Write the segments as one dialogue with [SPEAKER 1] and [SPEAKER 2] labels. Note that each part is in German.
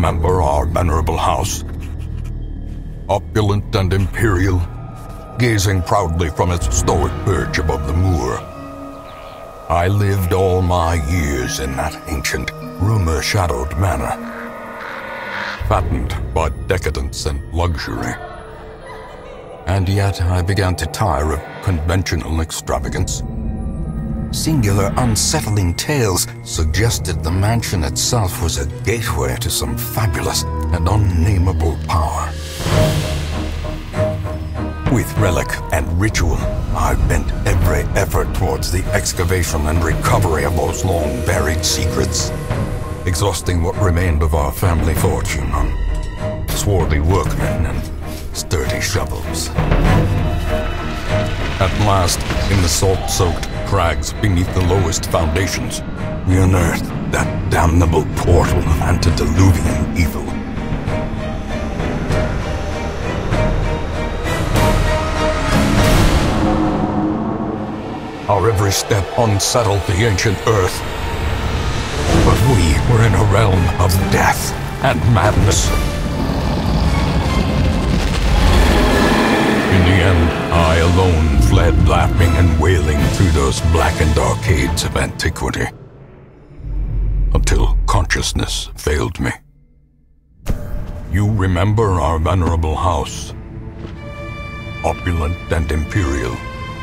[SPEAKER 1] remember our venerable house? Opulent and imperial, gazing proudly from its stoic perch above the moor. I lived all my years in that ancient, rumor-shadowed manor, fattened by decadence and luxury. And yet I began to tire of conventional extravagance. Singular, unsettling tales suggested the mansion itself was a gateway to some fabulous and unnameable power. With relic and ritual, I bent every effort towards the excavation and recovery of those long-buried secrets, exhausting what remained of our family fortune on swarthy workmen and sturdy shovels. At last, in the salt-soaked crags beneath the lowest foundations, we unearthed that damnable portal of antediluvian evil. Our every step unsettled the ancient earth. But we were in a realm of death and madness. In the end, I alone fled laughing and wailing through those blackened arcades of antiquity, until consciousness failed me. You remember our venerable house, opulent and imperial.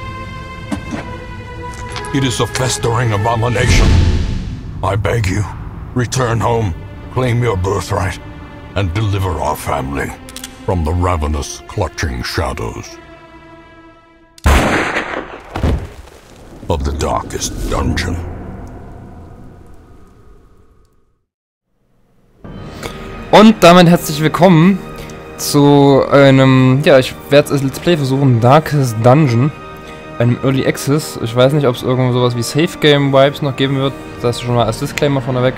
[SPEAKER 1] It is a festering abomination. I beg you, return home, claim your birthright, and deliver our family from the ravenous, clutching shadows of the darkest dungeon.
[SPEAKER 2] Und damit herzlich willkommen zu einem, ja, ich werde es als Let's Play versuchen, Darkest Dungeon, einem Early Access. Ich weiß nicht, ob es irgendwo sowas wie Safe Game Vibes noch geben wird. Das ist schon mal als Disclaimer vorneweg.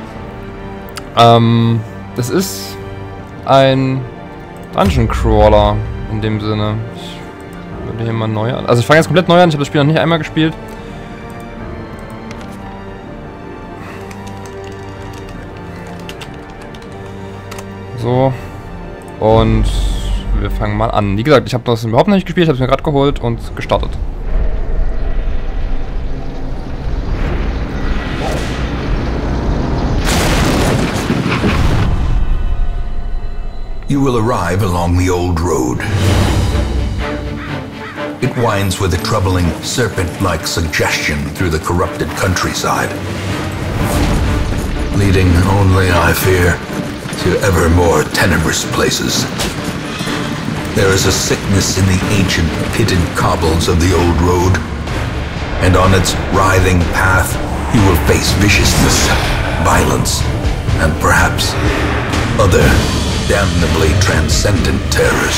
[SPEAKER 2] Das ist ein Dungeon Crawler in dem Sinne. Ich würde hier mal neu an. Also ich fange jetzt komplett neu an. Ich habe das Spiel noch nicht einmal gespielt. So. Und wir fangen mal an. Wie gesagt, ich habe das überhaupt nicht gespielt. Ich habe es mir gerade geholt und gestartet.
[SPEAKER 1] You will arrive along the old road. It winds with a troubling, serpent-like suggestion through the corrupted countryside, leading only, I fear, to ever more tenebrous places. There is a sickness in the ancient, pitted cobbles of the old road, and on its writhing path you will face viciousness, violence, and perhaps other damnably transcendent terrors.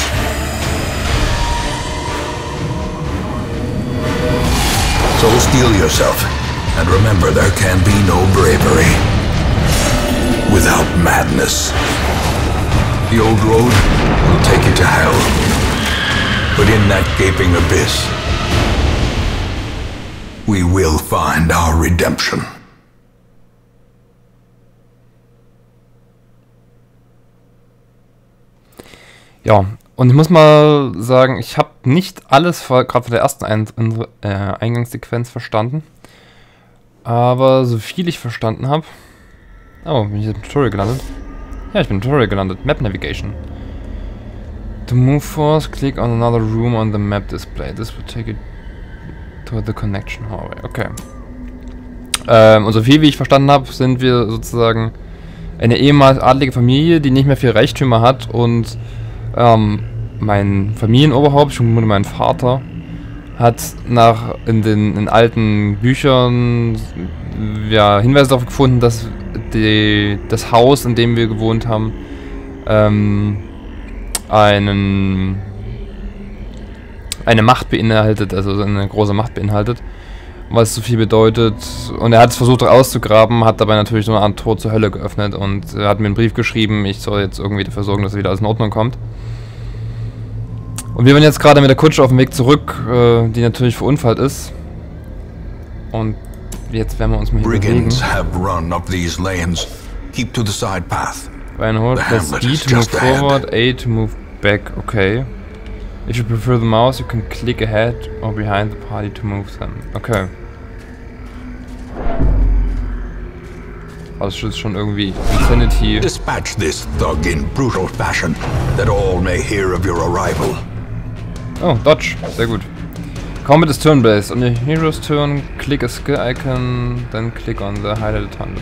[SPEAKER 1] So steel yourself, and remember there can be no bravery without madness. The old road will take you to hell, but in that gaping abyss, we will find our redemption.
[SPEAKER 2] Ja, und ich muss mal sagen, ich habe nicht alles, gerade von der ersten Eingangssequenz verstanden. Aber so viel ich verstanden habe... Oh, bin ich jetzt im Tutorial gelandet? Ja, ich bin im Tutorial gelandet. Map Navigation. To move forth, click on another room on the map display. This will take you to the connection hallway. Okay. Und so viel wie ich verstanden habe, sind wir sozusagen eine ehemals adlige Familie, die nicht mehr viel Reichtümer hat und mein Familienoberhaupt, schon mein Vater, hat in den alten Büchern ja, Hinweise darauf gefunden, dass das Haus, in dem wir gewohnt haben, eine Macht beinhaltet, also eine große Macht beinhaltet, was so viel bedeutet. Und er hat es versucht auszugraben, hat dabei natürlich so eine Art Tor zur Hölle geöffnet und er hat mir einen Brief geschrieben, ich soll jetzt irgendwie dafür sorgen, dass wieder alles in Ordnung kommt. Und wir sind jetzt gerade mit der Kutsche auf dem Weg zurück, die natürlich verunfallt ist. Und jetzt werden wir uns mal hier bewegen.
[SPEAKER 1] Brigands have run up these lanes. Keep to the side path.
[SPEAKER 2] By and hold, press B to move forward, A to move back. Okay. If you prefer the mouse, you can click ahead or behind the party to move them. Okay. Also das ist schon irgendwie Infinity.
[SPEAKER 1] Dispatch this thug in brutal fashion, that all may hear of your arrival.
[SPEAKER 2] Oh, Dodge. Sehr gut. Combat is turn-based. On your hero's turn, click a skill icon, then click on the highlighted target.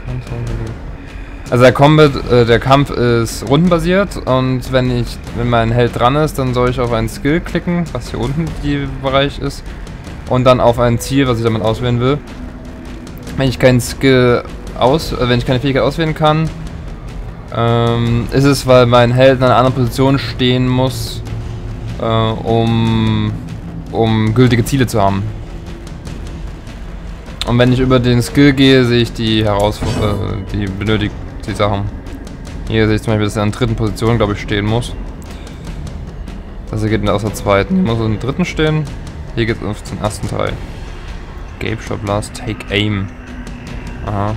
[SPEAKER 2] Also der Kampf ist rundenbasiert und wenn mein Held dran ist, dann soll ich auf einen Skill klicken, was hier unten der Bereich ist, und dann auf ein Ziel, was ich damit auswählen will. Wenn ich keinen wenn ich keine Fähigkeit auswählen kann, ist es, weil mein Held in einer anderen Position stehen muss, um gültige Ziele zu haben. Und wenn ich über den Skill gehe, sehe ich die die Sachen. Hier sehe ich zum Beispiel, dass er in der dritten Position, glaube ich, stehen muss. Das hier geht aus der zweiten. Hier muss er in der dritten stehen. Hier geht es auf den ersten Teil. Gabe Shot Blast, Take Aim. Aha.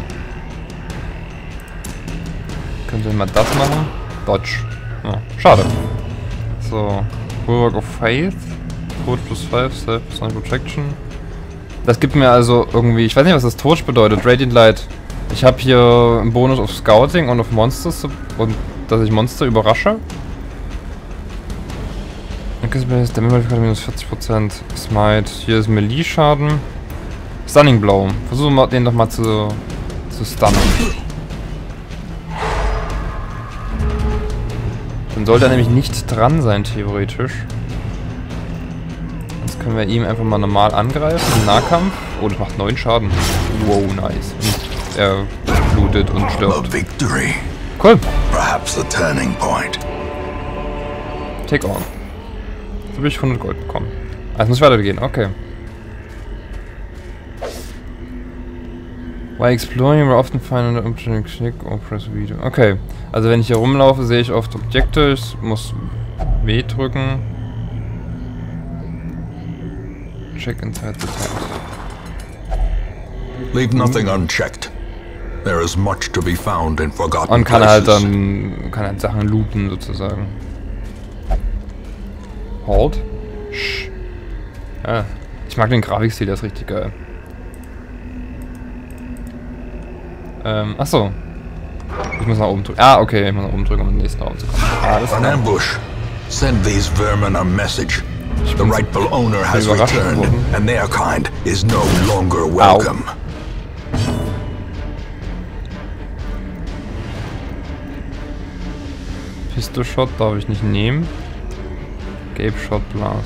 [SPEAKER 2] Können wir mal das machen? Dodge. Oh, schade. So. Bulwark of Faith. Tod plus 5, Self plus Protection. Das gibt mir also irgendwie, ich weiß nicht, was das Tod bedeutet. Radiant Light. Ich habe hier einen Bonus auf Scouting und auf Monsters und dass ich Monster überrasche. Der Möglichkeit minus 40%. Smite. Hier ist Melee-Schaden. Stunning Blow. Versuchen wir den doch mal zu stunnen. Dann sollte er nämlich nicht dran sein, theoretisch. Jetzt können wir ihm einfach mal normal angreifen im Nahkampf. Oh, das macht 9 Schaden. Wow, nice. Und er blutet und stirbt. Cool. Take on. Jetzt habe ich 100 Gold bekommen. Also muss ich weitergehen, okay. While exploring, you will often find an opportunity click or press V. Okay, also wenn ich hier rumlaufe, sehe ich oft Objekte. Ich muss W drücken. Check inside the tent.
[SPEAKER 1] Leave nothing unchecked. There is much to be found in forgotten
[SPEAKER 2] Und kann
[SPEAKER 1] places.
[SPEAKER 2] halt Sachen looten sozusagen. Halt. Ja, ich mag den Grafikstil, der ist richtig geil. Achso. Ich muss nach oben drücken. Ah, okay, ich muss nach oben drücken, um in den nächsten Raum zu kommen.
[SPEAKER 1] An ambush. Send these vermin a message. The rightful owner has returned, and their kind is no longer welcome.
[SPEAKER 2] Pistol Shot darf ich nicht nehmen. Gabe Shot Blast.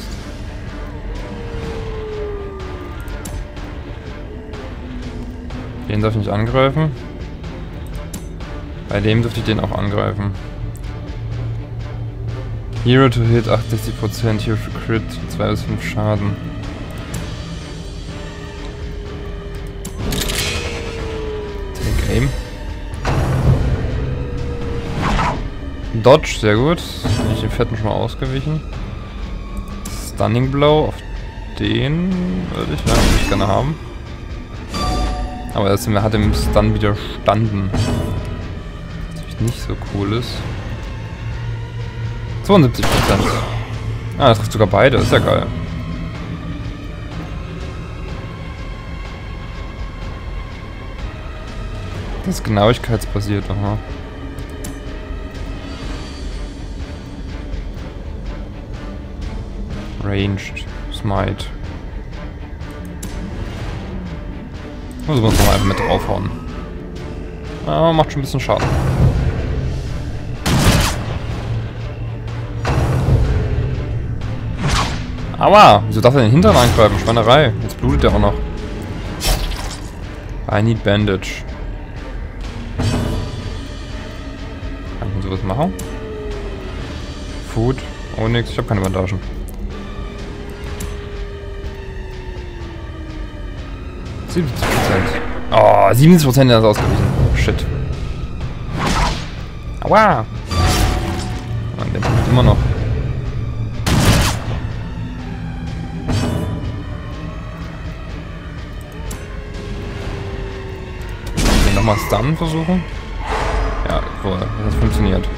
[SPEAKER 2] Den darf ich nicht angreifen. Bei dem dürfte ich den auch angreifen. Hero to hit 68%, Hero to crit 2 bis 5 Schaden. Take Aim. Dodge, sehr gut. Bin ich den Fetten schon mal ausgewichen. Stunning Blow auf den würde ich eigentlich gerne haben. Aber das hat dem Stun widerstanden. Was natürlich nicht so cool ist. 72%. Ah, das trifft sogar beide. Ist ja geil. Das ist genauigkeitsbasiert, aha. Ranged. Smite. Also muss man einfach mit draufhauen. Ah, macht schon ein bisschen Schaden. Aua! Wieso darf er den Hintern angreifen? Schweinerei. Jetzt blutet er auch noch. I need Bandage. Kann ich sowas machen? Food. Oh nix, ich habe keine Bandagen. Oh, 70% ist ausgewichen. Shit. Aua! Mann, der blutet immer noch. Nochmal Stun versuchen. Ja, Boah, das funktioniert.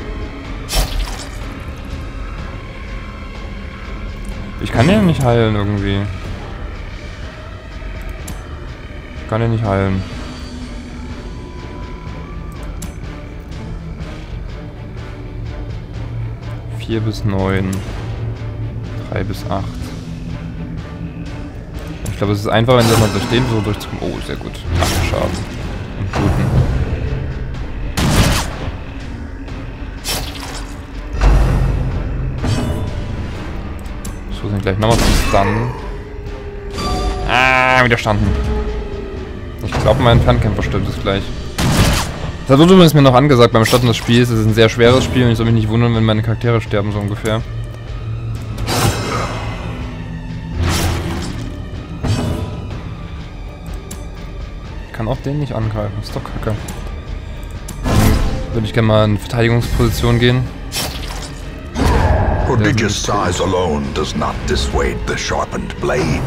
[SPEAKER 2] Ich kann den nicht heilen irgendwie. Ich kann den nicht heilen. (4 bis 9). 3 bis 8. Ich glaube, es ist einfach, wenn man durch den so durchzukommen. Oh, sehr gut. 8 Schaden. Und Bluten. So, sind gleich nochmal zum Stun. Ah, widerstanden. Ich glaube, mein Fernkämpfer stirbt es gleich. Das hat übrigens mir noch angesagt beim Starten des Spiels. Es ist ein sehr schweres Spiel und ich soll mich nicht wundern, wenn meine Charaktere sterben, so ungefähr. Ich kann auch den nicht angreifen. Ist doch kacke. Dann würde ich gerne mal in Verteidigungsposition gehen.
[SPEAKER 1] Prodigious size alone does not dissuade the sharpened blade.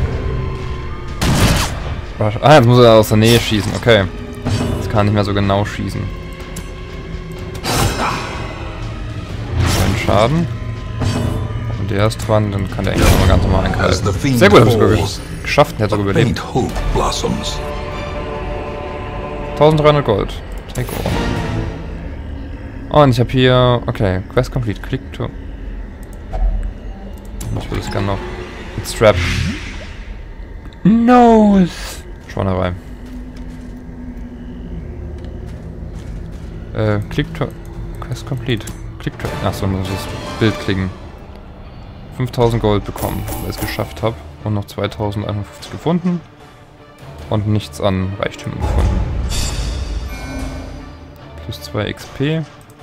[SPEAKER 2] Ah, jetzt muss er aus der Nähe schießen. Okay. Jetzt kann er nicht mehr so genau schießen. 9 Schaden. Und der ist dran, dann kann der eigentlich nochmal ganz normal eingreifen. Sehr gut, hab ich sogar geschafft. Der hat sogar überlebt. 1300 Gold. Take all. Und ich habe hier... Okay, Quest complete. Click to... Ich will das gerne noch... Mit Strap. Nose! Schweinerei. Click to... Quest complete. Click to... Achso, muss das Bild klicken. 5000 Gold bekommen, weil ich es geschafft habe. Und noch 2051 gefunden. Und nichts an Reichtümern gefunden. Plus 2 XP.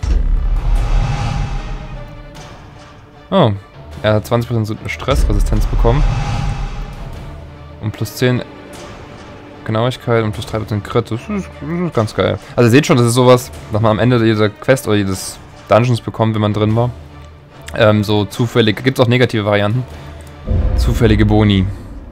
[SPEAKER 2] Oh, er hat 20% Stressresistenz bekommen. Und plus 10 Genauigkeit und plus 3% Crit. Das ist ganz geil. Also ihr seht schon, das ist sowas, was man am Ende jeder Quest oder jedes Dungeons bekommt, wenn man drin war. So zufällig, gibt es auch negative Varianten. Zufällige Boni.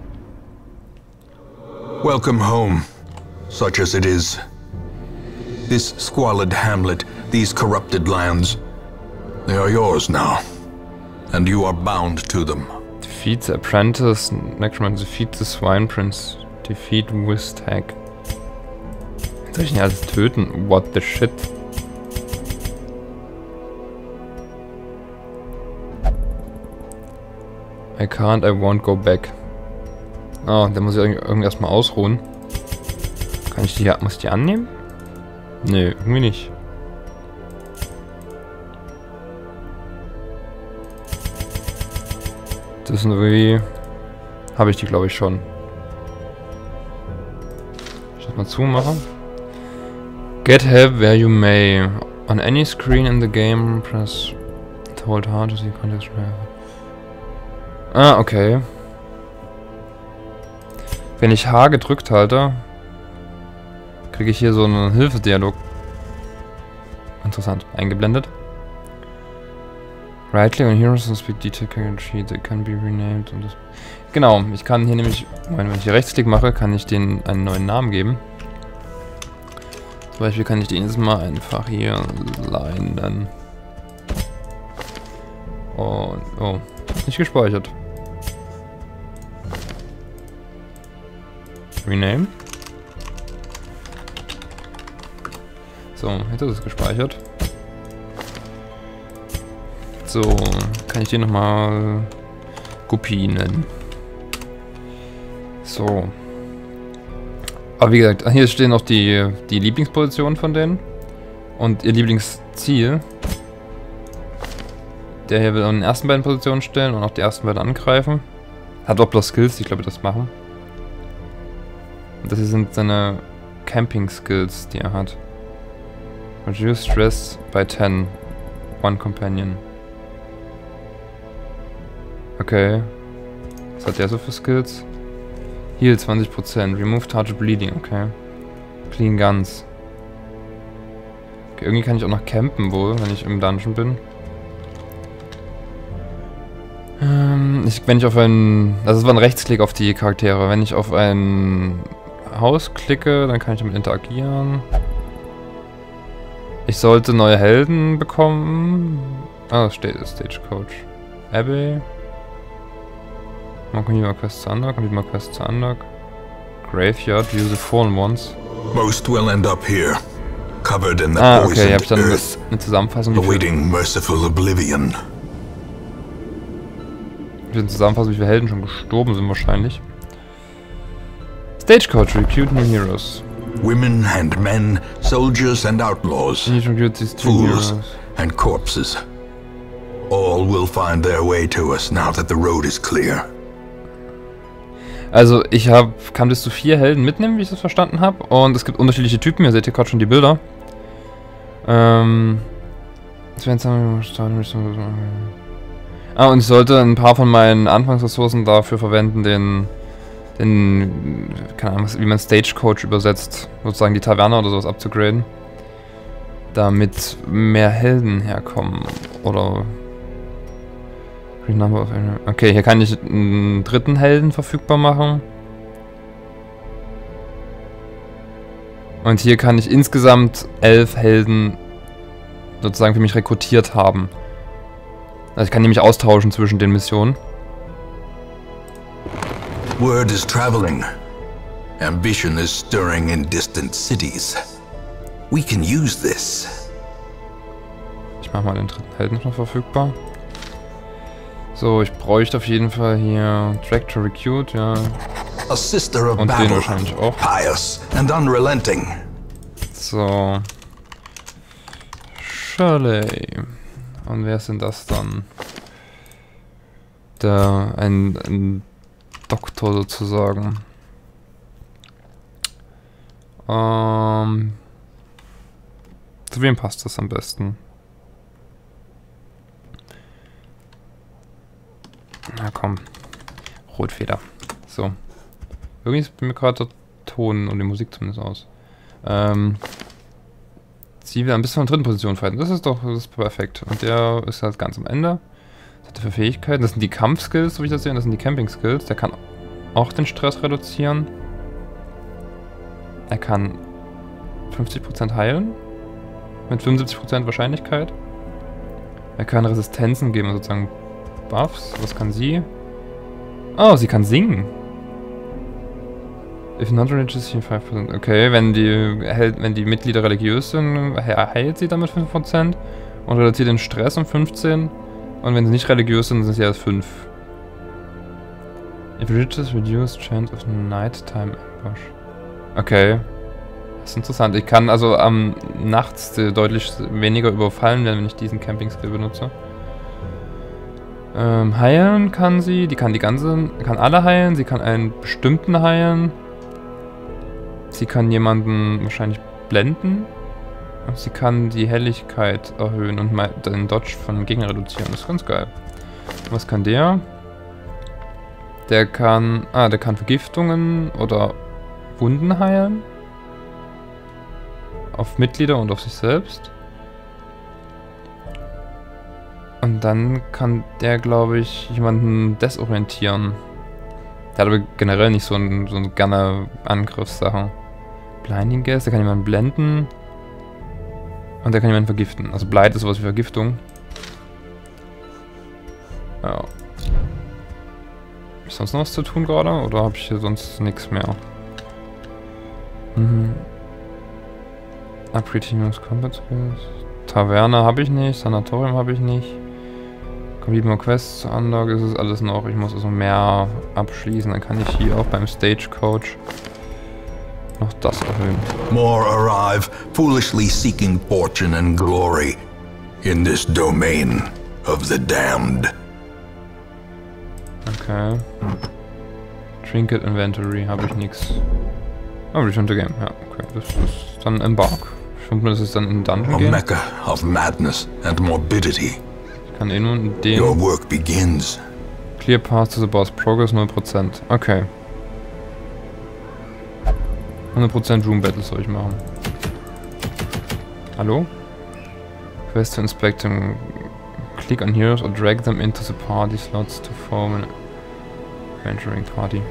[SPEAKER 1] Welcome home, such as it is. This squalid hamlet, these corrupted lands, they are yours now. And you are bound to them.
[SPEAKER 2] Defeat the Apprentice, Necroman, defeat the Swine Prince, defeat Wistag. Soll ich nicht alles töten? What the shit? I can't, I won't go back. Oh, da muss ich irgendwie erstmal ausruhen. Kann ich die, muss ich die annehmen? Nö, irgendwie nicht. Das sind irgendwie... Habe ich die, glaube ich, schon. Ich das mal zumachen. Get help where you may. On any screen in the game, press hold hard to see context. Ah, okay. Wenn ich H gedrückt halte, kriege ich hier so einen Hilfedialog. Interessant, eingeblendet. Right click on heroes and speak detail sheet, they can be renamed. Und das genau, ich kann hier nämlich, wenn ich hier Rechtsklick mache, kann ich denen einen neuen Namen geben. Zum Beispiel kann ich den jetzt mal einfach hier Line nennen. Und, oh, nicht gespeichert. Rename. So, jetzt ist es gespeichert. So, kann ich den nochmal Guppy nennen. So. Aber wie gesagt, hier stehen auch die Lieblingspositionen von denen. Und ihr Lieblingsziel. Der hier will an den ersten beiden Positionen stellen und auch die ersten beiden angreifen. Hat auch bloß Skills, die glaube ich das machen. Und das hier sind seine Camping-Skills, die er hat. Reduce Stress by 10. One Companion. Okay. Was hat der so für Skills? Heal 20%. Remove Touch Bleeding. Okay. Clean Guns. Okay, irgendwie kann ich auch noch campen wohl, wenn ich im Dungeon bin. Wenn ich auf ein... Also es war ein Rechtsklick auf die Charaktere. Wenn ich auf ein Haus klicke, dann kann ich damit interagieren. Ich sollte neue Helden bekommen. Ah, das steht Stagecoach. Abbey. Man kommt mal Quest zu Underg, kommt mal Quest zu Underg. Graveyard, use the fallen ones.
[SPEAKER 1] Most will end up here, covered in the
[SPEAKER 2] okay, hab ich
[SPEAKER 1] poisoned
[SPEAKER 2] dann
[SPEAKER 1] earth,
[SPEAKER 2] eine Zusammenfassung.
[SPEAKER 1] awaiting merciful oblivion.
[SPEAKER 2] Ich will eine Zusammenfassung, wie viele Helden schon gestorben sind wahrscheinlich. Stagecoach, recruit new heroes.
[SPEAKER 1] Women and men, soldiers and outlaws,
[SPEAKER 2] You need to recruit these two
[SPEAKER 1] fools
[SPEAKER 2] heroes.
[SPEAKER 1] and corpses. All will find their way to us now that the road is clear.
[SPEAKER 2] Also ich kann bis zu 4 Helden mitnehmen, wie ich das verstanden habe. Und es gibt unterschiedliche Typen, ihr seht hier gerade schon die Bilder. Und ich sollte ein paar von meinen Anfangsressourcen dafür verwenden, keine Ahnung, wie man Stagecoach übersetzt, sozusagen die Taverne oder sowas abzugraden. Damit mehr Helden herkommen. Oder... Okay, hier kann ich einen dritten Helden verfügbar machen. Und hier kann ich insgesamt 11 Helden sozusagen für mich rekrutiert haben. Also ich kann nämlich austauschen zwischen den Missionen.
[SPEAKER 1] Word is traveling. Ambition is stirring in distant cities. We can use this.
[SPEAKER 2] Ich mache mal den dritten Helden noch verfügbar. So, ich bräuchte auf jeden Fall hier Track to Recruit, ja.
[SPEAKER 1] A sister of
[SPEAKER 2] Und den
[SPEAKER 1] battle,
[SPEAKER 2] wahrscheinlich auch.
[SPEAKER 1] pious and unrelenting.
[SPEAKER 2] So. Shirley. Und wer ist denn das dann? Ein Doktor sozusagen. Zu wem passt das am besten? Na komm. Rotfeder. So. Irgendwie ist mir gerade der Ton und die Musik zumindest aus. Sie will ein bisschen von der dritten Position fighten. Das ist perfekt. Und der ist halt ganz am Ende. Was hat er für Fähigkeiten? Das sind die Kampfskills, so wie ich das sehe. Und das sind die Camping-Skills. Der kann auch den Stress reduzieren. Er kann 50% heilen. Mit 75% Wahrscheinlichkeit. Er kann Resistenzen geben, sozusagen Buffs. Was kann sie? Oh, sie kann singen. If not religious, 5%. Okay, wenn die Mitglieder religiös sind, heilt sie damit 5% und reduziert den Stress um 15%. Und wenn sie nicht religiös sind, sind sie erst 5%. If religious, reduce chance of nighttime ambush. Okay. Das ist interessant. Ich kann also nachts deutlich weniger überfallen werden, wenn ich diesen Camping-Skill benutze. Heilen kann sie. Die kann kann alle heilen. Sie kann einen bestimmten heilen. Sie kann jemanden wahrscheinlich blenden. Und sie kann die Helligkeit erhöhen und den Dodge von Gegner reduzieren. Das ist ganz geil. Was kann der? Der kann Vergiftungen oder Wunden heilen. Auf Mitglieder und auf sich selbst. Und dann kann der, glaube ich, jemanden desorientieren. Der hat aber generell nicht so eine gerne Angriffssache. Blinding Gas, der kann jemanden blenden. Und der kann jemanden vergiften. Also Blight ist sowas wie Vergiftung. Ja. Ist sonst noch was zu tun gerade? Oder habe ich hier sonst nichts mehr? Upgrade Teams Combat Skills. Taverne habe ich nicht. Sanatorium habe ich nicht. Complete more Quests. Underg ist es alles noch. Ich muss also mehr abschließen. Dann kann ich hier auch beim Stagecoach noch das erhöhen.
[SPEAKER 1] More arrive, foolishly seeking fortune and glory in this domain of the damned.
[SPEAKER 2] Okay. Trinket Inventory habe ich nichts. Oh, Return to Game. Ja, okay. Das ist dann Embark. Ich finde, das ist dann in den Dungeon
[SPEAKER 1] A
[SPEAKER 2] gehen.
[SPEAKER 1] mecca of madness and morbidity.
[SPEAKER 2] Ich kann nur in
[SPEAKER 1] Your
[SPEAKER 2] den...
[SPEAKER 1] work begins.
[SPEAKER 2] Clear Path to the Boss. Progress 0%. Okay. 100% Room Battle soll ich machen. Hallo? Quest to inspect them. Click on heroes or drag them into the party slots to form an venturing party.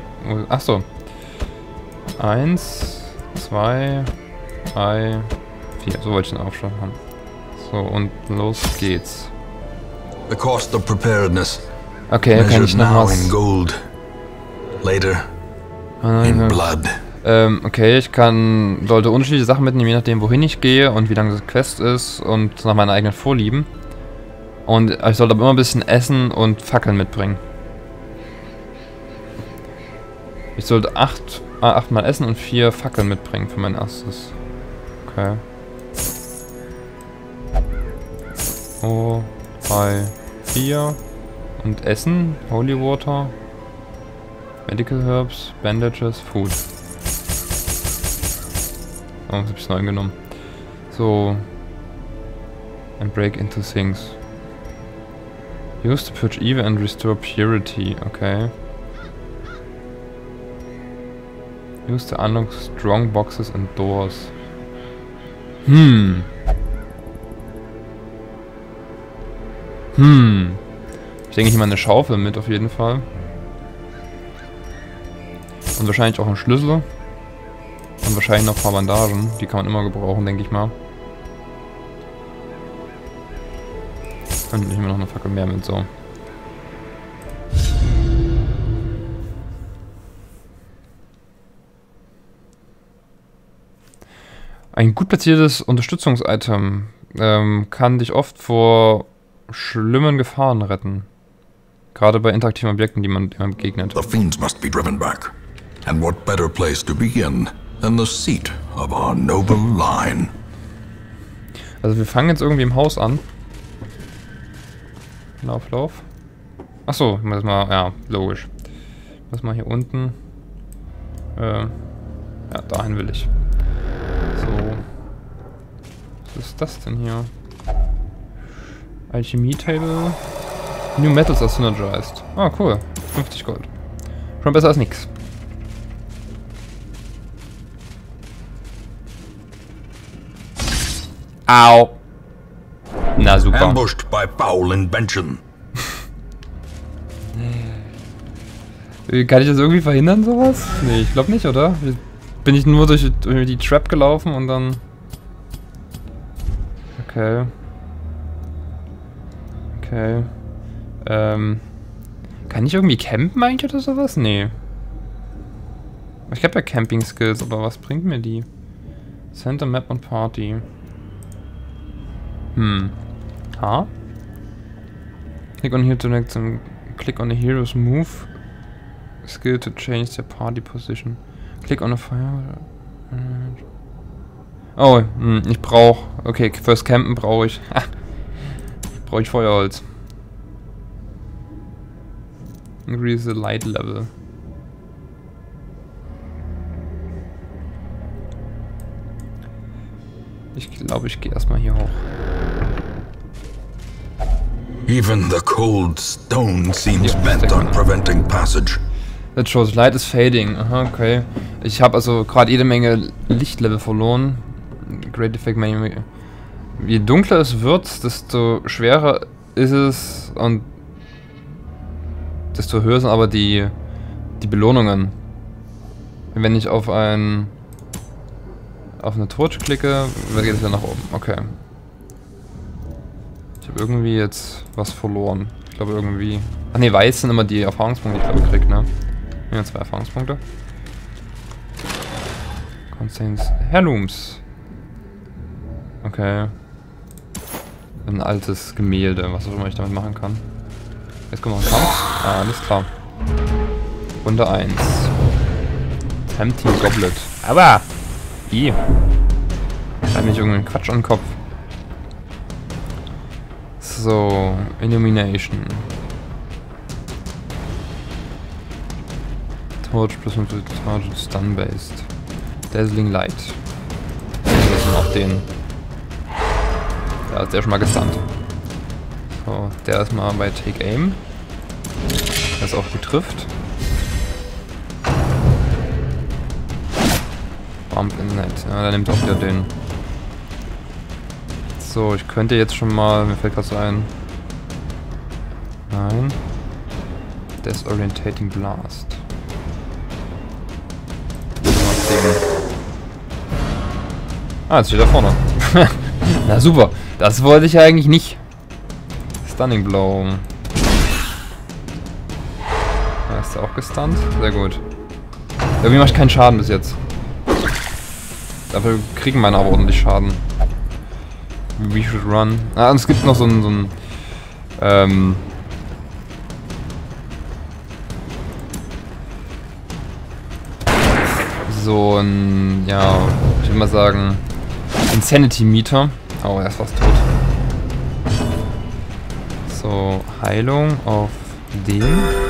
[SPEAKER 2] Achso. 1, 2, 3, 4. So wollte ich den Aufschlag haben. So, und los geht's.
[SPEAKER 1] The cost of preparedness.
[SPEAKER 2] Okay, kann ich noch
[SPEAKER 1] now
[SPEAKER 2] was...
[SPEAKER 1] in gold. Later in blood.
[SPEAKER 2] Okay, ich sollte unterschiedliche Sachen mitnehmen, je nachdem wohin ich gehe und wie lange das Quest ist und nach meinen eigenen Vorlieben. Und ich sollte aber immer ein bisschen Essen und Fackeln mitbringen. Ich sollte 8 mal Essen und 4 Fackeln mitbringen für mein erstes. Okay. 2, 3, 4 und Essen, Holy Water, Medical Herbs, Bandages, Food. Oh, das hab ich neu genommen. So. And break into things. Use to purge evil and restore purity. Okay. Use to unlock strong boxes and doors. Ich denke, ich nehme eine Schaufel mit auf jeden Fall. Und wahrscheinlich auch einen Schlüssel. Und wahrscheinlich noch ein paar Bandagen. Die kann man immer gebrauchen, denke ich mal. Und ich nehme noch eine Fackel mehr mit, so. Ein gut platziertes Unterstützungs-Item kann dich oft vor schlimmen Gefahren retten. Gerade bei interaktiven Objekten, die man begegnet.
[SPEAKER 1] The fiends must be driven back. And what better place to begin than the seat of our noble line?
[SPEAKER 2] Also wir fangen jetzt irgendwie im Haus an. Lauf, lauf. Achso, muss mal, ja, logisch. Muss mal hier unten. Ja, dahin will ich. So. Was ist das denn hier? Alchemie Table. New Metals are synergized. Ah, cool. 50 Gold. Schon besser als nix. Au. Na super.
[SPEAKER 1] Ambushed by foul invention.
[SPEAKER 2] Kann ich das irgendwie verhindern, sowas? Nee, ich glaube nicht, oder? Bin ich nur durch die Trap gelaufen und dann... Okay. Okay. Kann ich irgendwie campen eigentlich oder sowas? Nee. Ich habe ja Camping-Skills, aber was bringt mir die? Center Map und Party. Ha? Click on here to next and click on the hero's move skill to change their party position. Click on a fire. Oh, ich brauche. Okay, fürs Campen brauche ich. Brauche ich Feuerholz. Increase the light level. Ich glaube, ich gehe erstmal hier hoch.
[SPEAKER 1] Even the cold stone seems bent on preventing passage.
[SPEAKER 2] That shows light is fading. Aha, okay. Ich habe also gerade jede Menge Lichtlevel verloren. Great Effect Many. Je dunkler es wird, desto schwerer ist es und desto höher sind aber die Belohnungen. Wenn ich auf eine Torch klicke, geht es ja nach oben. Okay. Ich habe irgendwie jetzt was verloren. Ich glaube irgendwie... Ach ne, weiß sind immer die Erfahrungspunkte, die ich glaube krieg, ne? Ja, 2 Erfahrungspunkte. Contains Heirlooms. Okay. Ein altes Gemälde, was auch immer ich damit machen kann. Jetzt kommt noch ein Kampf. Ah, alles klar. Runde 1. Tempting Goblet. Aber! I. Da hat mich irgendein Quatsch an den Kopf. So, Illumination. Torch plus Target Stun based. Dazzling Light. Wir müssen auch den. Da ist der schon mal gestunt. So, der ist mal bei Take Aim. Das auch gut trifft. Bump in Net. Ja, der nimmt auch wieder den. So, ich könnte jetzt schon mal. Mir fällt gerade so ein. Nein. Desorientating Blast. Ah, jetzt steht er vorne. Na super, das wollte ich ja eigentlich nicht. Stunning Blow. Da ist er auch gestunt. Sehr gut. Irgendwie mache ich keinen Schaden bis jetzt. Dafür kriegen meine aber ordentlich Schaden. We should run. Ah, und es gibt noch so ein ja, ich will mal sagen, Insanity Meter. Oh, er ist fast tot. So, Heilung auf den.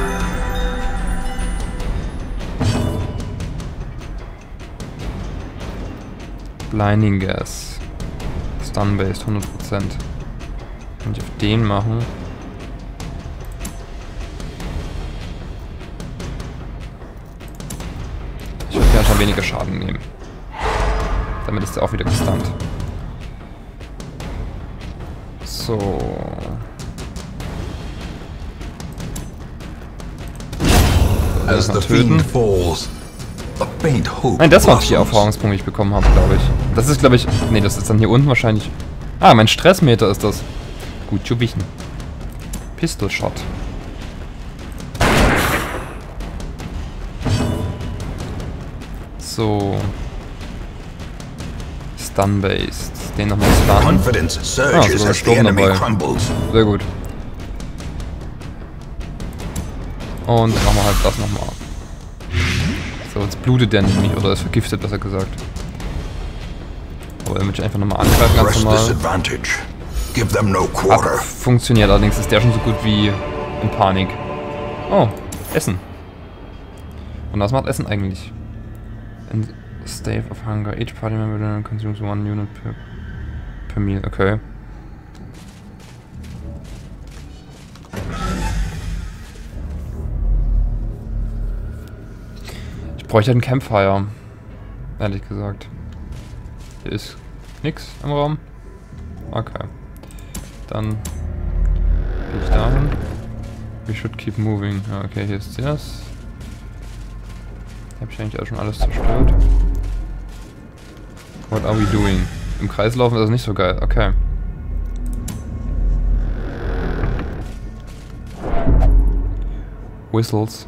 [SPEAKER 2] Blinding Gas. Stun-based 100%. Kann ich auf den machen. Ich würde ja schon weniger Schaden nehmen. Damit ist er auch wieder gestunt. So.
[SPEAKER 1] As the fiend falls, a faint hope.
[SPEAKER 2] Nein, das waren 4 Erfahrungspunkte, die ich bekommen habe, glaube ich. Das ist, glaube ich... Ne, das ist dann hier unten wahrscheinlich... Ah, mein Stressmeter ist das. Gut, Jubichen. Pistol Shot. So. Stun-based. Den nochmal stunnen.
[SPEAKER 1] Confidence surges as the enemy crumbles.
[SPEAKER 2] Sehr gut. Und dann machen wir halt das nochmal. So, jetzt blutet der nämlich, oder ist vergiftet, besser gesagt. Aber damit ich einfach nochmal angreifen, ganz normal. Hat funktioniert, allerdings ist der schon so gut wie in Panik. Oh, Essen. Und was macht Essen eigentlich? In state of hunger, each party member consumes 1 unit per meal, okay. Ich bräuchte einen Campfire. Ehrlich gesagt. Hier ist nix im Raum. Okay. Dann gehe ich dahin. We should keep moving. Ja, okay, hier ist das. Habe ich eigentlich auch schon alles zerstört. What are we doing? Im Kreis laufen ist das nicht so geil. Okay. Whistles.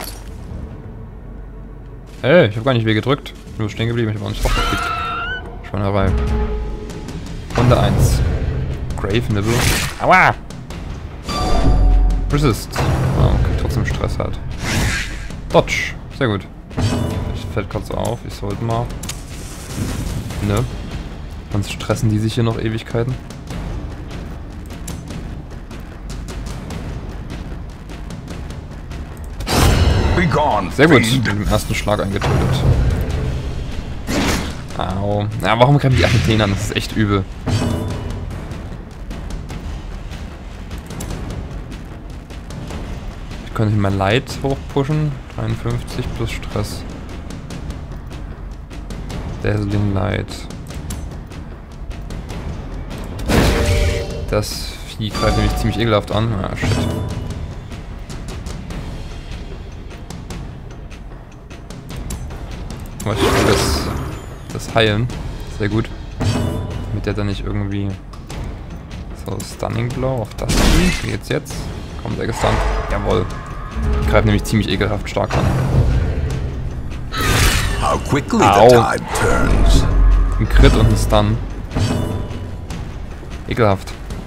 [SPEAKER 2] Hey, ich habe gar nicht weh gedrückt. Nur stehen geblieben, ich habe auch nicht draufgeklickt. Schweinerei. Runde 1. Grave Nibble. Aua! Resist. Oh, okay, trotzdem Stress halt. Dodge. Sehr gut. Ich fällt kurz auf, ich sollte mal. Ne? Sonst stressen die sich hier noch Ewigkeiten. Sehr gut, mit dem ersten Schlag eingetötet. Au. Ja, warum greifen die Athener an? Das ist echt übel. Ich könnte mein Leid hochpushen. 53 plus Stress. Dazzling Light. Das Vieh greift nämlich ziemlich ekelhaft an. Ah, shit. Aber ich will das heilen. Sehr gut. Damit der dann nicht irgendwie... So, Stunning Blow auf das Vieh. Wie geht's jetzt? Kommt der gestunt? Jawohl. Greift nämlich ziemlich ekelhaft stark an.
[SPEAKER 1] How quickly the tide turns.
[SPEAKER 2] Ein Crit und ein Stun. Ekelhaft.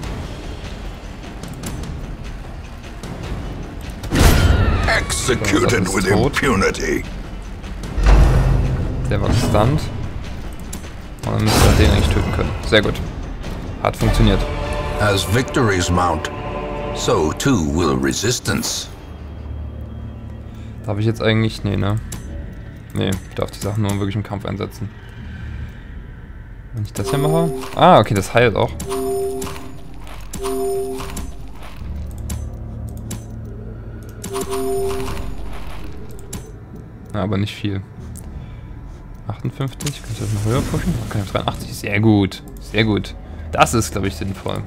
[SPEAKER 1] Executed with impunity.
[SPEAKER 2] Der war gestunt. Und dann müsste er den eigentlich töten können. Sehr gut. Hat funktioniert.
[SPEAKER 1] As victories mount, so too will resistance.
[SPEAKER 2] Darf ich jetzt eigentlich... Nee, ne? Nee, ich darf die Sachen nur wirklich im Kampf einsetzen. Wenn ich das hier mache... Ah, okay, das heilt auch. Ja, aber nicht viel. 58, kann ich das noch höher pushen? Okay, 83, sehr gut. Sehr gut. Das ist, glaube ich, sinnvoll.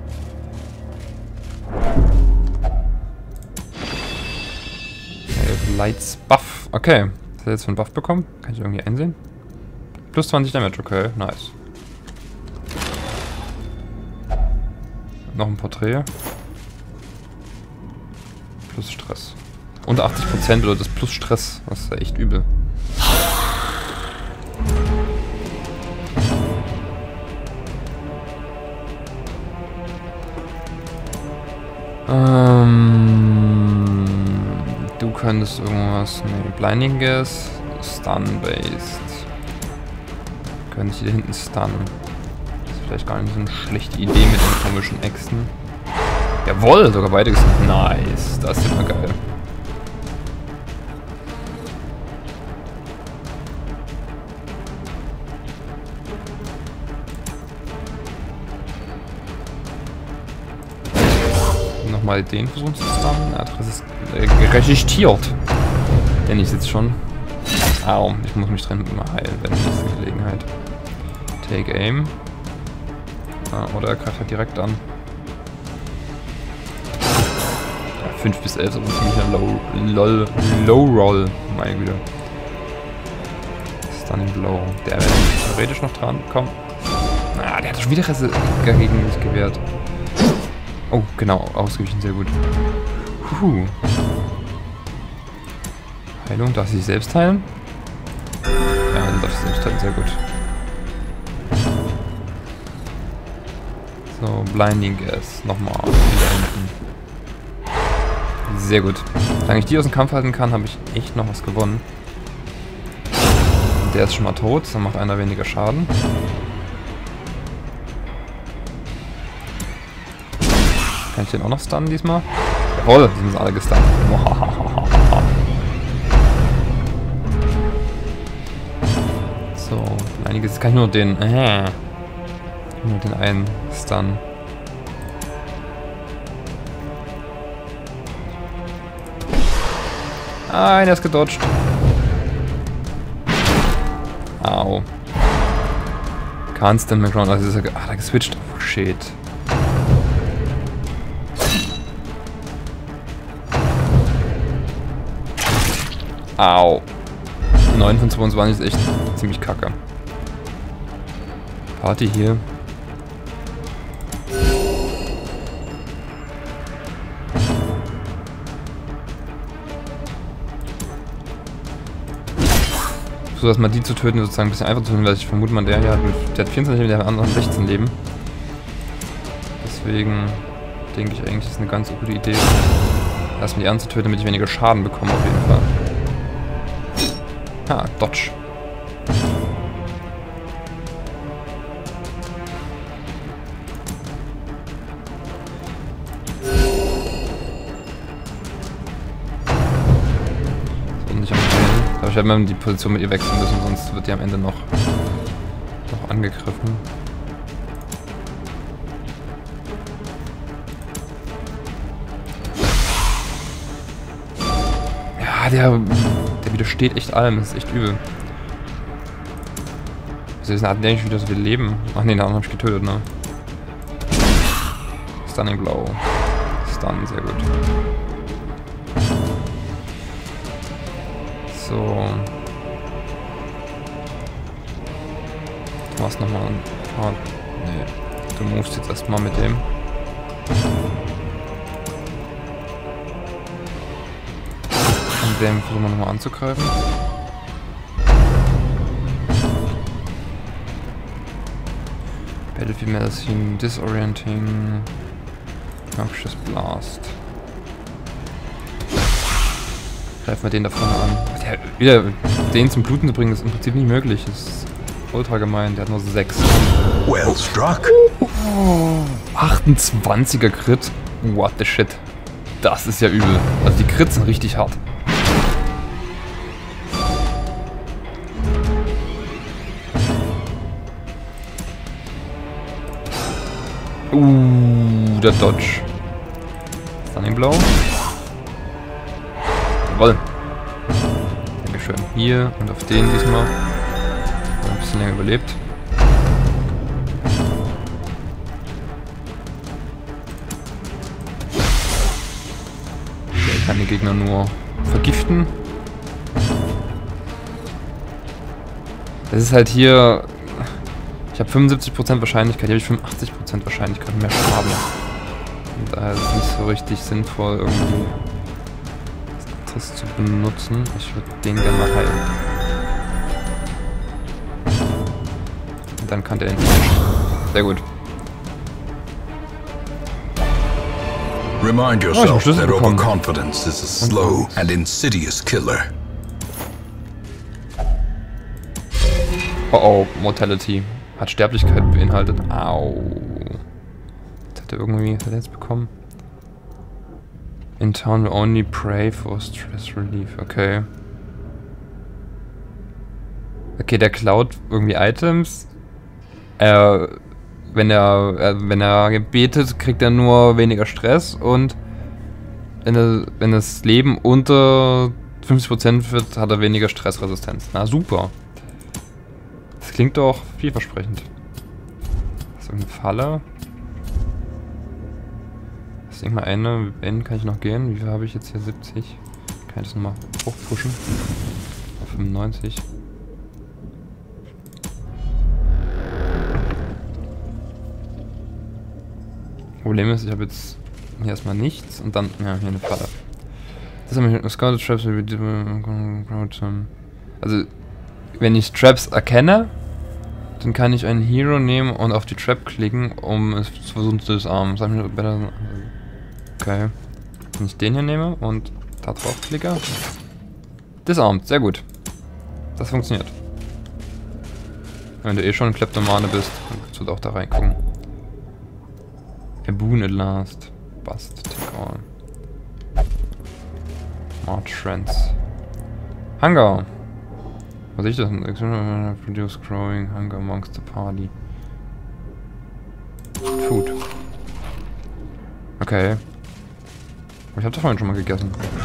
[SPEAKER 2] Lights Buff. Okay. Was hat er jetzt für einen Buff bekommen? Kann ich irgendwie einsehen? Plus 20 Damage, okay, nice. Noch ein Porträt. Plus Stress. Unter 80% bedeutet das plus Stress. Das ist ja echt übel. Du könntest irgendwas. Ne, Blinding Gas. Stun-based. Könnte ich hier hinten stunnen. Das ist vielleicht gar nicht so eine schlechte Idee mit den komischen Äxten. Jawohl, sogar beide gestunt. Nice. Das ist immer geil. Nochmal den versuchen zu stunnen. Ja, das ist resistiert. Denn ich sitze schon. Au, ich muss mich drin immer heilen, wenn nächste Gelegenheit. Take Aim. Ah, oder er greift halt direkt an. Ja, 5 bis 11 ist aber ziemlich Low Roll. Meine Güte. Stunning Blow. Der wäre theoretisch noch dran. Komm. Ah, der hat schon wieder gegen mich gewehrt. Oh, genau, ausgewichen, sehr gut. Heilung, darf sie sich selbst heilen? Ja, dann darf sie selbst heilen, sehr gut. So, Blinding Gas, nochmal. Sehr gut. Solange ich die aus dem Kampf halten kann, habe ich echt noch was gewonnen. Der ist schon mal tot, dann macht einer weniger Schaden. Kann ich den auch noch stunnen diesmal? Jawohl, die sind alle gestunt. So, einiges. Jetzt kann ich nur den. Nur den einen stunnen. Ah, einer ist gedodged. Au. Constant McGround. Also ist er. Ah, da geswitcht. Oh, shit. Au. 9 von 22 ist echt ziemlich kacke. Party hier. So, dass man die zu töten, sozusagen ein bisschen einfach zu töten, weil ich vermute, der hat 24 Leben, der andere 16 Leben. Deswegen denke ich eigentlich, ist eine ganz gute Idee, erstmal die anderen zu töten, damit ich weniger Schaden bekomme auf jeden Fall. Ah, Dodge. So, nicht am Ende. Aber ich werde mal die Position mit ihr wechseln müssen, sonst wird die am Ende noch angegriffen. Ja, der widersteht echt allem, das ist echt übel. Wieso hat der nicht wieder so viel Leben? Ach ne, den anderen habe ich getötet, ne? Stunning Blow. Stun, sehr gut. So. Du machst nochmal ein paar. Ne, du movest jetzt erstmal mit dem. Den versuchen wir nochmal anzugreifen. Battlefield Medicine, Disorienting, Noxious Blast. Greifen wir den da vorne an. Wieder den zum Bluten zu bringen, ist im Prinzip nicht möglich. Das ist ultra gemein, der hat nur 6.
[SPEAKER 1] Well struck.
[SPEAKER 2] 28er Crit. What the shit. Das ist ja übel. Also die Crits sind richtig hart. Der Dodge. Stunning Blow. Jawoll. Dankeschön. Hier und auf den diesmal. Ein bisschen länger überlebt. Der kann die Gegner nur vergiften. Das ist halt hier. Ich habe 75% Wahrscheinlichkeit, hier habe ich 85% Wahrscheinlichkeit mehr Schaden. Und daher ist es nicht so richtig sinnvoll, irgendwie das zu benutzen. Ich würde den gerne mal heilen. Und dann kann der ihn finishen. Sehr gut.
[SPEAKER 1] Remind yourself that overconfidence is a slow and insidious killer.
[SPEAKER 2] Oh oh, Mortality. Hat Sterblichkeit beinhaltet. Au. Was hat er irgendwie jetzt bekommen? In town we only pray for stress relief. Okay. Okay, der klaut irgendwie Items. Wenn er betet, kriegt er nur weniger Stress und wenn das Leben unter 50% wird, hat er weniger Stressresistenz. Na super. Das klingt doch vielversprechend. Das ist eine Falle. Ich denke mal, einen kann ich noch gehen. Wie viel habe ich jetzt hier? 70. Kann ich das nochmal hochpushen? Auf 95. Problem ist, ich habe jetzt hier erstmal nichts und dann, ja, hier eine Falle. Das haben wir Scouted Traps. Also, wenn ich Traps erkenne, dann kann ich einen Hero nehmen und auf die Trap klicken, um es zu versuchen zu disarmen. Okay. Wenn ich den hier nehme und da drauf klicke. Disarmt, sehr gut. Das funktioniert. Wenn du eh schon Kleptomane bist, dann kannst du auch da reingucken. A boon at last. Bust, take all. March friends. Hunger. Was ist das denn? Produce growing hunger amongst the party. Food. Okay. Ich hab doch vorhin schon mal gegessen.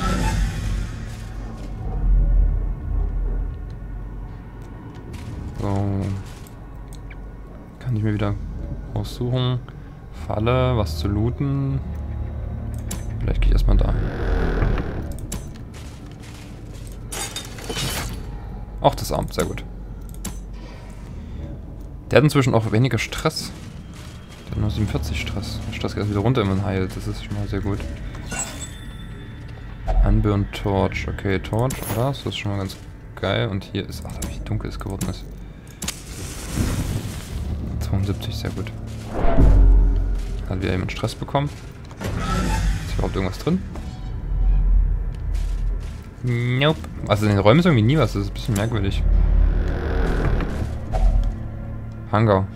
[SPEAKER 2] So. Kann ich mir wieder aussuchen. Falle, was zu looten. Vielleicht gehe ich erstmal da. Auch das Amt, sehr gut. Der hat inzwischen auch weniger Stress. Der hat nur 47 Stress. Der Stress geht erst wieder runter, wenn man heilt. Das ist schon mal sehr gut. Unburned Torch. Okay, Torch, oder? Das ist schon mal ganz geil. Und hier ist... Ach, wie dunkel es geworden ist. 72, sehr gut. Hat wieder jemand Stress bekommen. Ist überhaupt irgendwas drin? Nope. Also in den Räumen ist irgendwie nie was, das ist ein bisschen merkwürdig. Hunger.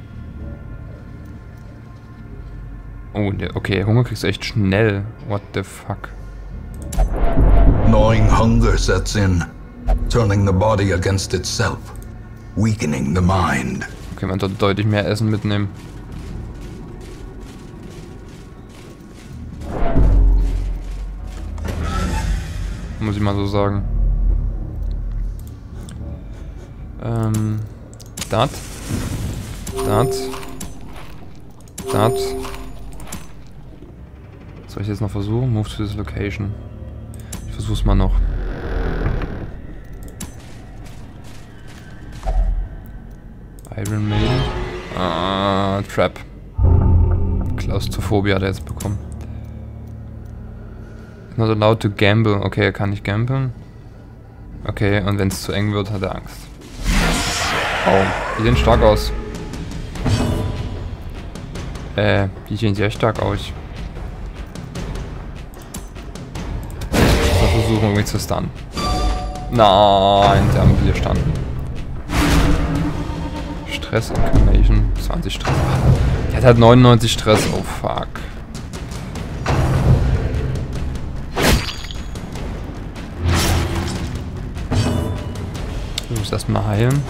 [SPEAKER 2] Oh, okay, Hunger kriegst du echt schnell. What the fuck?
[SPEAKER 1] Gnawing hunger sets in, turning the body against itself, weakening the mind.
[SPEAKER 2] Okay, man sollte deutlich mehr Essen mitnehmen. Muss ich mal so sagen. Das. Soll ich jetzt noch versuchen? Move to this location. Ich versuch's mal noch. Iron Maiden. Ah, Trap. Klaustrophobie hat er jetzt bekommen. Not allowed to gamble. Okay, er kann nicht gamblen. Okay, und wenn es zu eng wird, hat er Angst. Oh, die sehen stark aus. Die sehen sehr stark aus. Ich versuche irgendwie zu stunnen. Nein, der haben widerstanden. Stress Incarnation. 20 Stress. Der hat halt 99 Stress. Oh fuck. Ich muss erstmal heilen.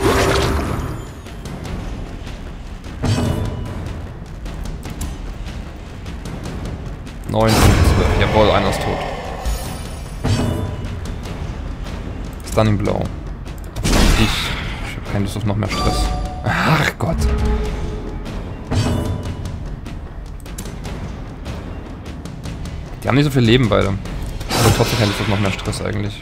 [SPEAKER 2] Neun von 12. Jawohl, einer ist tot. Stunning Blow. Ich habe keine Lust auf noch mehr Stress. Ach Gott. Die haben nicht so viel Leben beide. Aber trotzdem keine Lust auf noch mehr Stress eigentlich.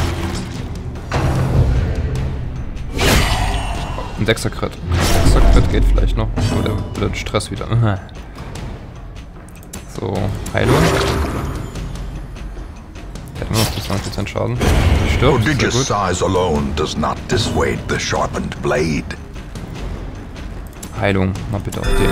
[SPEAKER 2] Ein 6er Crit. 6er Crit geht vielleicht noch. Oder der Stress wieder. So, Heilung. Der hat immer noch bis 20% Schaden. Stirbt,
[SPEAKER 1] Prodigious size alone does not dissuade the sharpened blade.
[SPEAKER 2] Heilung, mal bitte auf den.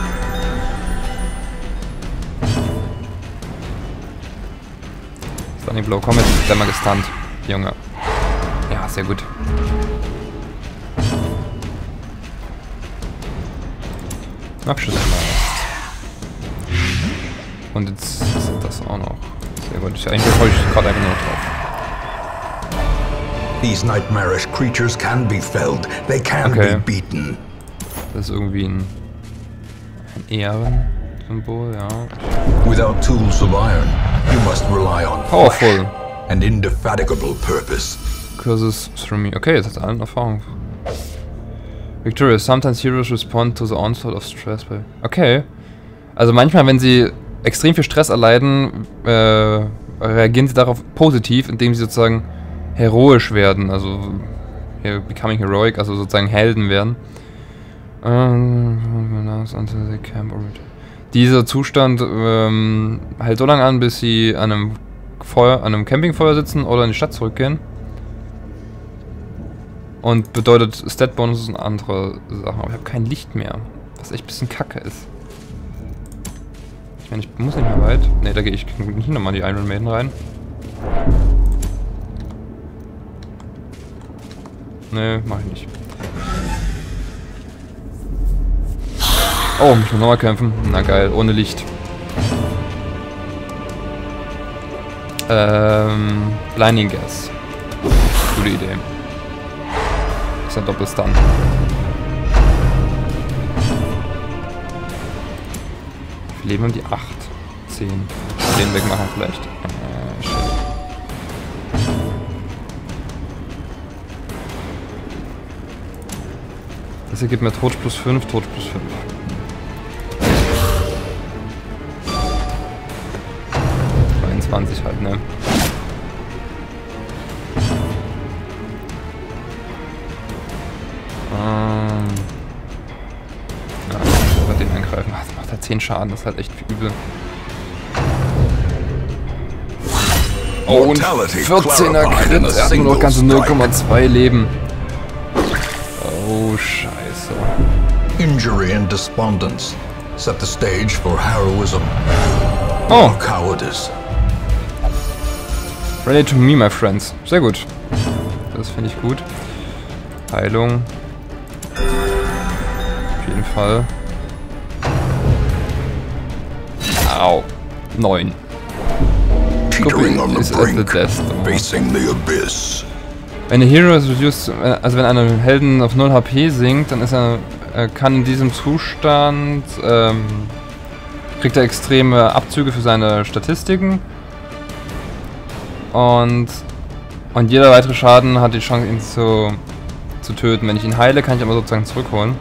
[SPEAKER 2] Stunning Blow, komm jetzt, der mal gestunt, Junge. Ja, sehr gut. Abschluss. Und jetzt ist das auch noch. Sehr gut. Eigentlich freue ich gerade einfach nur noch drauf.
[SPEAKER 1] These nightmarish creatures can be felled. They can be beaten.
[SPEAKER 2] Das ist irgendwie ein Ehrensymbol, ja.
[SPEAKER 1] Without tools of iron, you must rely on
[SPEAKER 2] powerful
[SPEAKER 1] and indefatigable purpose.
[SPEAKER 2] Curses through me. Okay, jetzt hat er eine Erfahrung. Victorious. Sometimes heroes respond to the onslaught of stress. Okay. Also manchmal, wenn sie extrem viel Stress erleiden, reagieren sie darauf positiv, indem sie sozusagen heroisch werden. Also becoming heroic, also sozusagen Helden werden. Dieser Zustand hält so lange an, bis sie an einem Campingfeuer sitzen oder in die Stadt zurückgehen. Und bedeutet Stat-Bonus und andere Sachen. Aber ich habe kein Licht mehr. Was echt ein bisschen kacke ist. Ich meine, ich muss nicht mehr weit. Ne, da gehe ich nicht nochmal die Iron Maiden rein. Ne, mach ich nicht. Oh, ich muss nochmal kämpfen. Na geil, ohne Licht. Blinding Gas. Gute Idee. Ist ein Doppelstun. Wie viel Leben haben die? 8. 10. Den wegmachen vielleicht. Shit. Das hier gibt mir Tod plus 5, Tod plus 5. Halt, ne? Ja, ich werde den angreifen. Ach, das macht halt 10 Schaden, das ist halt echt übel. Oh, und 14er Crit, er hat nur noch ganze 0,2 Leben. Oh, scheiße.
[SPEAKER 1] Injury and despondence set the stage for heroism.
[SPEAKER 2] Oh.
[SPEAKER 1] Cowardice.
[SPEAKER 2] Ready to me, my friends. Sehr gut. Das finde ich gut. Heilung. Auf jeden Fall. Au. 9.
[SPEAKER 1] Teetering on the brink, facing the abyss.
[SPEAKER 2] Wenn der Hero ist reduced, also wenn einer Helden auf 0 HP sinkt, dann ist kann in diesem Zustand, kriegt er extreme Abzüge für seine Statistiken. Und jeder weitere Schaden hat die Chance, ihn zu töten. Wenn ich ihn heile, kann ich aber sozusagen zurückholen.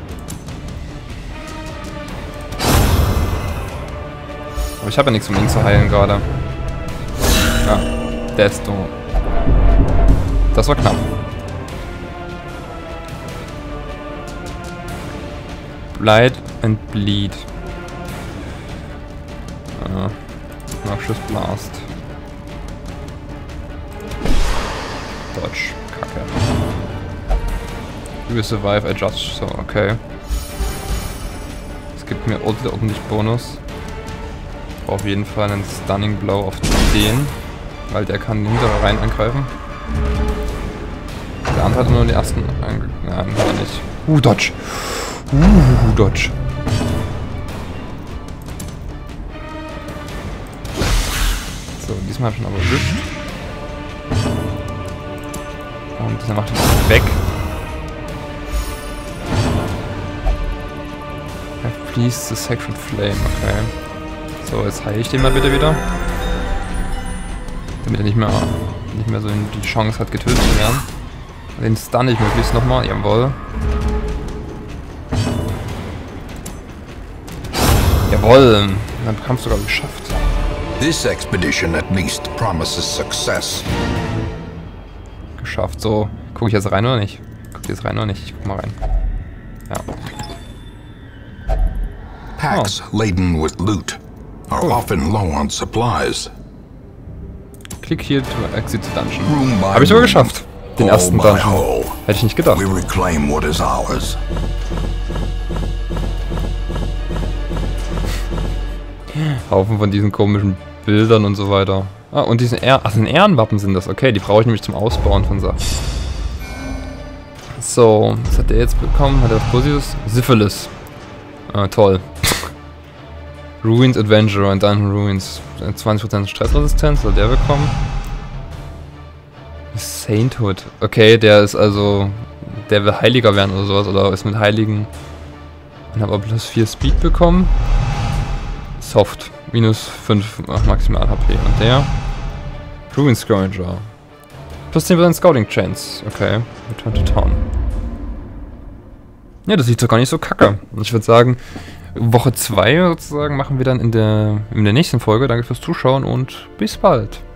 [SPEAKER 2] Aber ich habe ja nichts, um ihn zu heilen gerade. Ja, Desto. Das war knapp. Blight and Bleed. Noxious Blast. Dodge. Kacke. You will survive, adjust. So, okay. Es gibt mir ordentlich Bonus. Ich brauche auf jeden Fall einen Stunning Blow auf den, weil der kann hinterher rein angreifen. Der andere hat nur die ersten angegriffen. Nein, war nicht. Dodge. Dodge. So, diesmal habe ich ihn aber erwischt. Und dieser macht ihn auch weg. Please the Sacred Flame, okay. So, jetzt heile ich den mal bitte wieder. Damit er nicht mehr so die Chance hat, getötet zu werden. Den stun ich möglichst nochmal, jawohl. Jawohl, dann haben es sogar geschafft.
[SPEAKER 1] This expedition at least promises success.
[SPEAKER 2] Geschafft, so. Guck ich jetzt rein oder nicht? Guck jetzt rein oder nicht? Ich guck mal rein. Ja.
[SPEAKER 1] Packs laden with loot.
[SPEAKER 3] are often low on supplies.
[SPEAKER 2] Click here to exit the dungeon.
[SPEAKER 3] Room by
[SPEAKER 2] Habe ich sogar
[SPEAKER 3] room,
[SPEAKER 2] geschafft. Den
[SPEAKER 3] hole
[SPEAKER 2] ersten
[SPEAKER 3] by
[SPEAKER 2] Dungeon.
[SPEAKER 3] hole,
[SPEAKER 2] Hätte ich nicht gedacht.
[SPEAKER 3] we reclaim what is ours.
[SPEAKER 2] Haufen von diesen komischen Bildern und so weiter. Ah, und diesen Ehrenwappen sind das. Okay, die brauche ich nämlich zum Ausbauen von Sachen. So, was hat der jetzt bekommen? Hat er was Positives? Syphilis. Ah, toll. Ruins Adventure und dann Ruins. 20% Stressresistenz hat der bekommen. Sainthood. Okay, der ist also... Der will Heiliger werden oder sowas. Oder ist mit Heiligen... Und habe aber plus 4 Speed bekommen. Soft. Minus 5 maximal HP. Und der? Ruin Scourger. Plus 10% Scouting Chance. Okay. Return to Town. Ja, das sieht doch gar nicht so kacke. Ich würde sagen, Woche 2 sozusagen machen wir dann in der nächsten Folge. Danke fürs Zuschauen und bis bald.